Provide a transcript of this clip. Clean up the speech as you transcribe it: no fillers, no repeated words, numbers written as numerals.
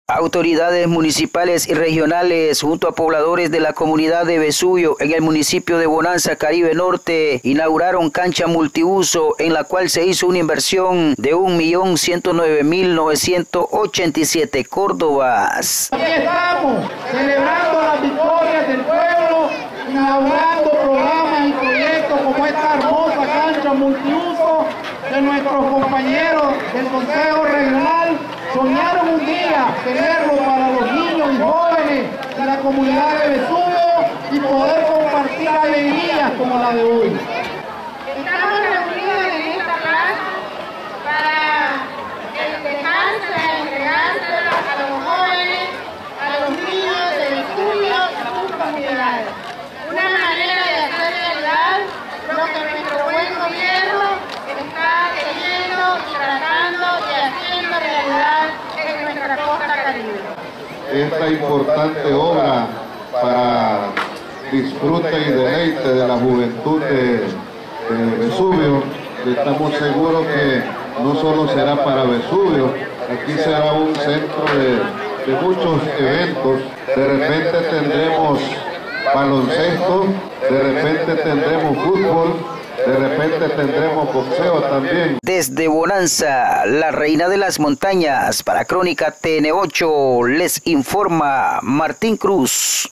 Autoridades municipales y regionales junto a pobladores de la comunidad de Vesubio en el municipio de Bonanza, Caribe Norte, inauguraron cancha multiuso en la cual se hizo una inversión de 1.109.987 córdobas. Aquí estamos celebrando las victorias del pueblo, inaugurando programas y proyectos como esta hermosa cancha multiuso de nuestros compañeros del Consejo Regional. Soñaron un día tenerlo para los niños y jóvenes de la comunidad de Vesubio y poder compartir alegrías como la de hoy. Estamos reunidos en esta plaza para dejársela, entregársela a los jóvenes, a los niños de Vesubio y sus comunidades. Una manera de hacer realidad lo que nuestro buen gobierno está queriendo y tratando y haciendo realidad en nuestra costa caribe. Esta importante obra para disfrute y deleite de la juventud de Vesubio, estamos seguros que no solo será para Vesubio, aquí será un centro de muchos eventos. De repente tendremos baloncesto, de repente tendremos fútbol, de repente tendremos boxeo también. Desde Bonanza, la reina de las montañas, para Crónica TN8, les informa Martín Cruz.